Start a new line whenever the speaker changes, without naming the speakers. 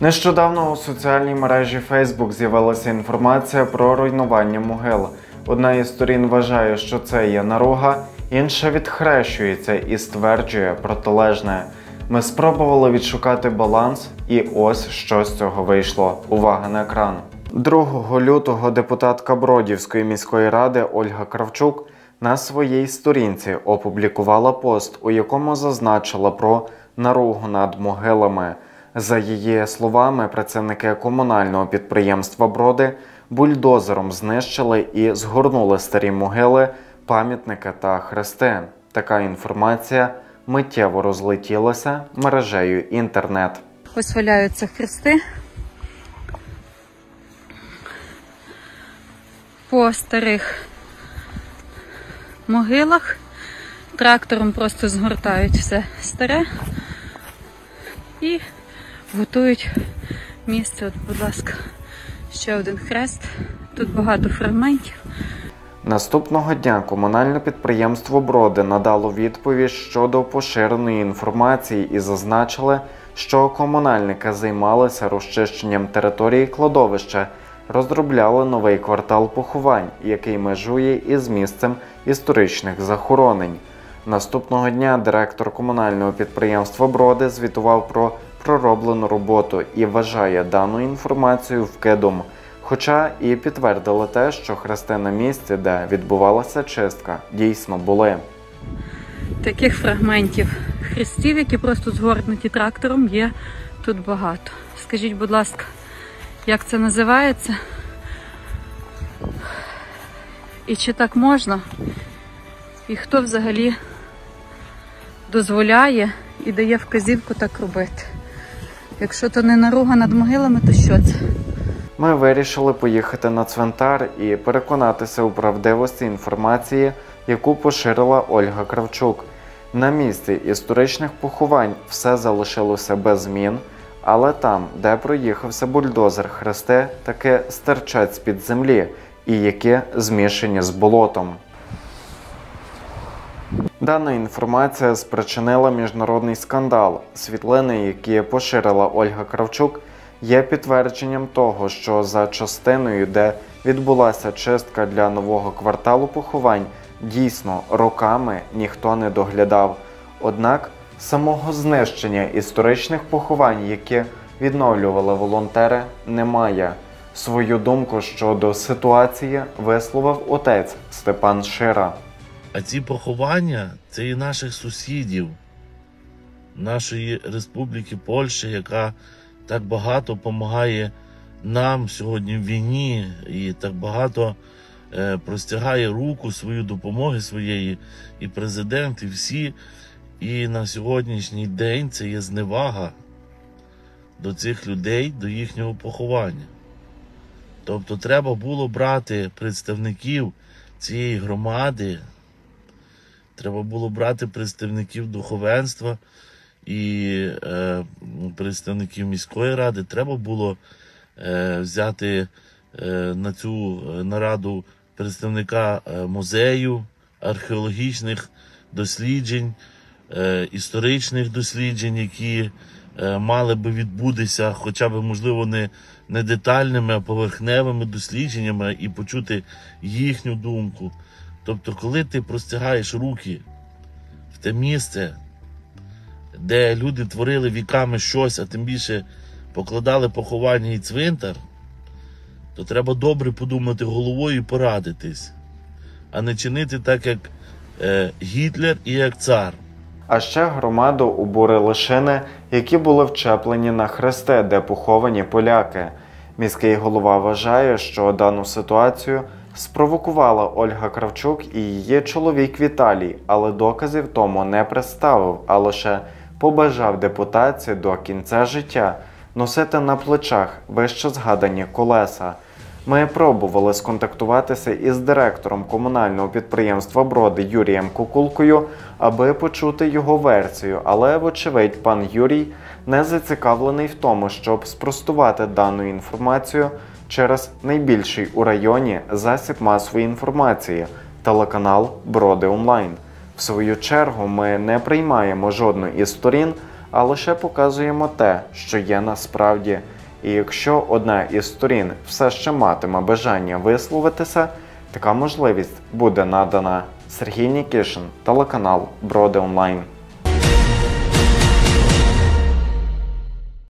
Нещодавно у соціальній мережі Facebook з'явилася інформація про руйнування могил. Одна із сторін вважає, що це є наруга, інша відхрещується і стверджує протилежне. Ми спробували відшукати баланс, і ось що з цього вийшло. Увага на екран. 2 лютого депутатка Бродівської міської ради Ольга Кравчук на своїй сторінці опублікувала пост, у якому зазначила про наругу над могилами. За її словами, працівники комунального підприємства «Броди» бульдозером знищили і згорнули старі могили, пам'ятники та хрести. Така інформація миттєво розлетілася мережею інтернет.
Ось валяються хрести. По старих могилах трактором просто згортають все старе і готують місце. От, будь ласка, ще один хрест. Тут багато фрагментів.
Наступного дня комунальне підприємство «Броди» надало відповідь щодо поширеної інформації і зазначили, що комунальники займалися розчищенням території кладовища, розробляли новий квартал поховань, який межує із місцем історичних захоронень. Наступного дня директор комунального підприємства «Броди» звітував про пророблену роботу і вважає дану інформацію вкидом. Хоча і підтвердили те, що хрести на місці, де відбувалася чистка, дійсно були.
Таких фрагментів хрестів, які просто згорнуті трактором, є тут багато. Скажіть, будь ласка, як це називається? І чи так можна? І хто взагалі дозволяє і дає вказівку так робити? Якщо то не наруга над могилами, то що це?
Ми вирішили поїхати на цвинтар і переконатися у правдивості інформації, яку поширила Ольга Кравчук. На місці історичних поховань все залишилося без змін, але там, де проїхався бульдозер, хрести таки стирчать з-під землі і які змішані з болотом. Дана інформація спричинила міжнародний скандал. Світлини, які поширила Ольга Кравчук, є підтвердженням того, що за частиною, де відбулася чистка для нового кварталу поховань, дійсно роками ніхто не доглядав. Однак самого знищення історичних поховань, які відновлювали волонтери, немає. Свою думку щодо ситуації висловив отець Степан Шира.
А ці поховання – це і наших сусідів, нашої Республіки Польща, яка так багато допомагає нам сьогодні в війні і так багато простягає руку свою допомоги своєї, і президент, і всі. І на сьогоднішній день це є зневага до цих людей, до їхнього поховання. Тобто треба було брати представників цієї громади, треба було брати представників духовенства і представників міської ради. Треба було взяти на цю нараду представника музею, археологічних досліджень, історичних досліджень, які мали би відбутися хоча б, можливо, не детальними, а поверхневими дослідженнями і почути їхню думку. Тобто, коли ти простягаєш руки в те місце, де люди творили віками щось, а тим більше покладали поховання і цвинтар, то треба добре подумати головою і порадитись, а не чинити так, як Гітлер і як цар.
А ще громаду обурили шини, які були вчеплені на хрести, де поховані поляки. Міський голова вважає, що дану ситуацію спровокувала Ольга Кравчук і її чоловік Віталій, але доказів тому не представив, а лише побажав депутатці до кінця життя носити на плечах вище згадані колеса. Ми пробували сконтактуватися із директором комунального підприємства «Броди» Юрієм Кукулкою, аби почути його версію, але, вочевидь, пан Юрій не зацікавлений в тому, щоб спростувати дану інформацію через найбільший у районі засіб масової інформації – телеканал «Броди Онлайн». В свою чергу ми не приймаємо жодну із сторін, а лише показуємо те, що є насправді. І якщо одна із сторін все ще матиме бажання висловитися, така можливість буде надана. Сергій Нікішин, телеканал Броди Онлайн.